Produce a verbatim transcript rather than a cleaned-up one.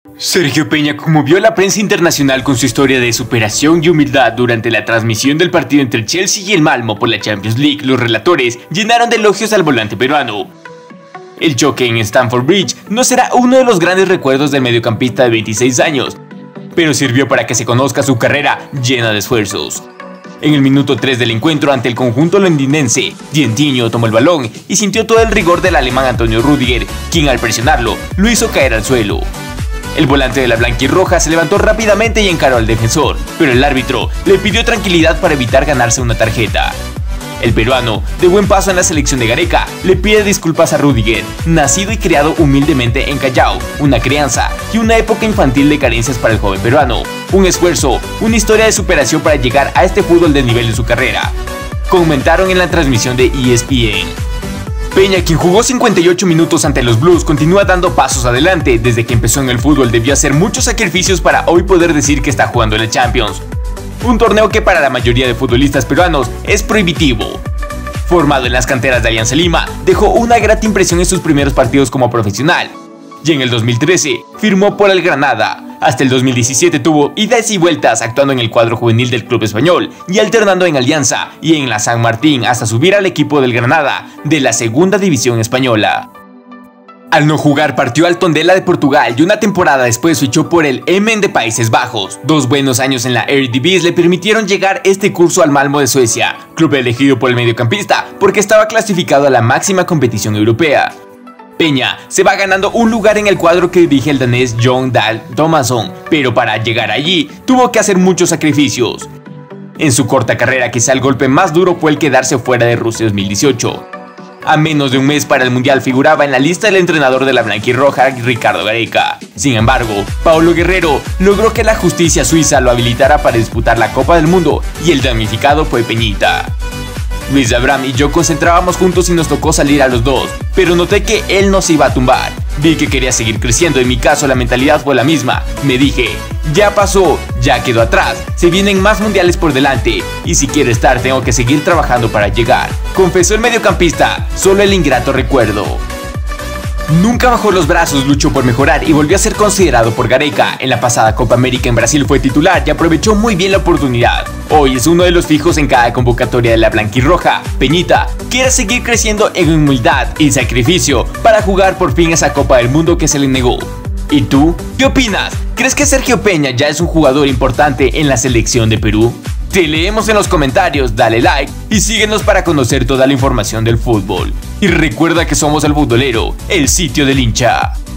Sergio Peña conmovió a la prensa internacional con su historia de superación y humildad durante la transmisión del partido entre el Chelsea y el Malmo por la Champions League. Los relatores llenaron de elogios al volante peruano. El choque en Stamford Bridge no será uno de los grandes recuerdos del mediocampista de veintiséis años, pero sirvió para que se conozca su carrera llena de esfuerzos. En el minuto tres del encuentro ante el conjunto londinense, Dientino tomó el balón y sintió todo el rigor del alemán Antonio Rüdiger, quien al presionarlo lo hizo caer al suelo. El volante de la blanquirroja se levantó rápidamente y encaró al defensor, pero el árbitro le pidió tranquilidad para evitar ganarse una tarjeta. El peruano, de buen paso en la selección de Gareca, le pide disculpas a Rüdiger, nacido y criado humildemente en Callao, una crianza y una época infantil de carencias para el joven peruano. Un esfuerzo, una historia de superación para llegar a este fútbol del nivel de su carrera, comentaron en la transmisión de E S P N. Peña, quien jugó cincuenta y ocho minutos ante los Blues, continúa dando pasos adelante. Desde que empezó en el fútbol debió hacer muchos sacrificios para hoy poder decir que está jugando en la Champions, un torneo que para la mayoría de futbolistas peruanos es prohibitivo. Formado en las canteras de Alianza Lima, dejó una grata impresión en sus primeros partidos como profesional, y en el dos mil trece firmó por el Granada. Hasta el dos mil diecisiete tuvo idas y vueltas actuando en el cuadro juvenil del club español y alternando en Alianza y en la San Martín hasta subir al equipo del Granada de la segunda división española. Al no jugar partió al Tondela de Portugal y una temporada después fichó por el Emmen de Países Bajos. Dos buenos años en la Eredivisie le permitieron llegar este curso al Malmo de Suecia, club elegido por el mediocampista porque estaba clasificado a la máxima competición europea. Peña se va ganando un lugar en el cuadro que dirige el danés Jon Dahl Tomasson, pero para llegar allí tuvo que hacer muchos sacrificios. En su corta carrera quizá el golpe más duro fue el quedarse fuera de Rusia dos mil dieciocho. A menos de un mes para el Mundial figuraba en la lista del entrenador de la blanquirroja, Ricardo Gareca. Sin embargo, Paulo Guerrero logró que la justicia suiza lo habilitara para disputar la Copa del Mundo y el damnificado fue Peñita. Luis Abraham y yo concentrábamos juntos y nos tocó salir a los dos, pero noté que él no se iba a tumbar. Vi que quería seguir creciendo, en mi caso la mentalidad fue la misma. Me dije, ya pasó, ya quedó atrás, se vienen más mundiales por delante, y si quiero estar tengo que seguir trabajando para llegar, confesó el mediocampista, solo el ingrato recuerdo. Nunca bajó los brazos, luchó por mejorar y volvió a ser considerado por Gareca. En la pasada Copa América en Brasil fue titular y aprovechó muy bien la oportunidad. Hoy es uno de los fijos en cada convocatoria de la blanquirroja. Peñita quiere seguir creciendo en humildad y sacrificio para jugar por fin esa Copa del Mundo que se le negó. ¿Y tú? ¿Qué opinas? ¿Crees que Sergio Peña ya es un jugador importante en la selección de Perú? Te leemos en los comentarios, dale like y síguenos para conocer toda la información del fútbol. Y recuerda que somos El Futbolero, el sitio del hincha.